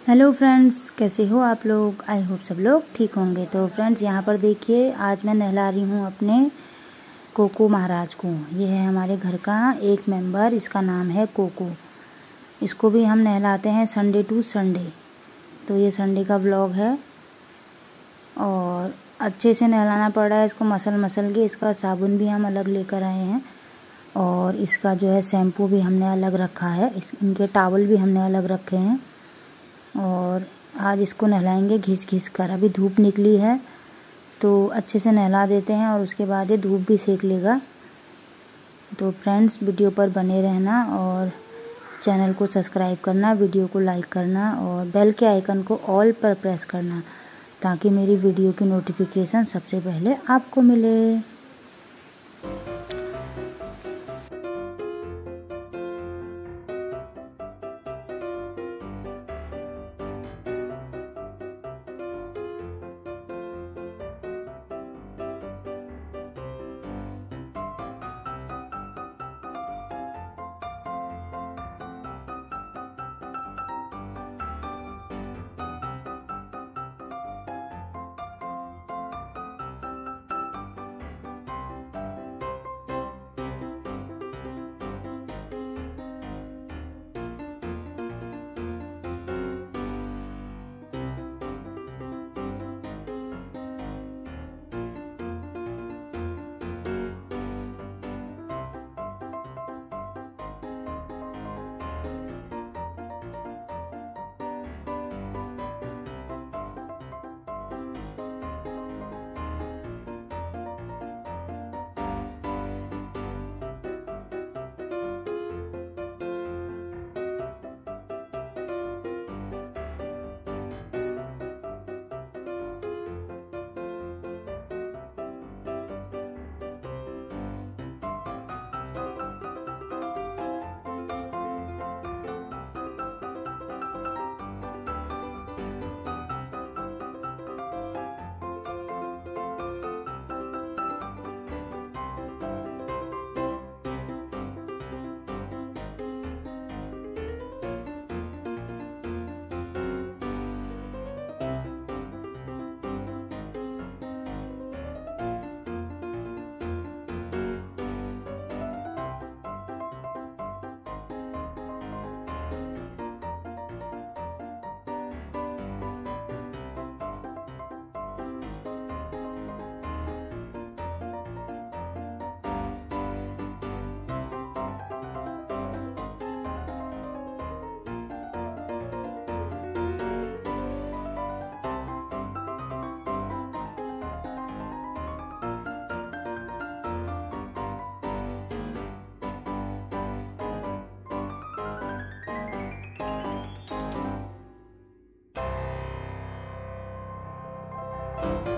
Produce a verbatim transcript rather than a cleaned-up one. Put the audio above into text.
Hello friends, कैसे हो आप लोग। आई होप सब लोग ठीक होंगे। तो फ्रेंड्स यहाँ पर देखिए, आज मैं नहला रही हूँ अपने कोको महाराज को। ये है हमारे घर का एक मेंबर, इसका नाम है कोको। इसको भी हम नहलाते हैं संडे टू संडे। तो ये संडे का व्लॉग है और अच्छे से नहलाना पड़ रहा है इसको, मसल मसल के। इसका साबुन भी हम अलग लेकर आए हैं और इसका जो है शैम्पू भी हमने अलग रखा है। इस इनके टॉवल भी हमने अलग रखे हैं और आज इसको नहलाएंगे घिस घिस कर। अभी धूप निकली है तो अच्छे से नहला देते हैं और उसके बाद ये धूप भी सेक लेगा। तो फ्रेंड्स वीडियो पर बने रहना और चैनल को सब्सक्राइब करना, वीडियो को लाइक करना और बेल के आइकन को ऑल पर प्रेस करना ताकि मेरी वीडियो की नोटिफिकेशन सबसे पहले आपको मिले। you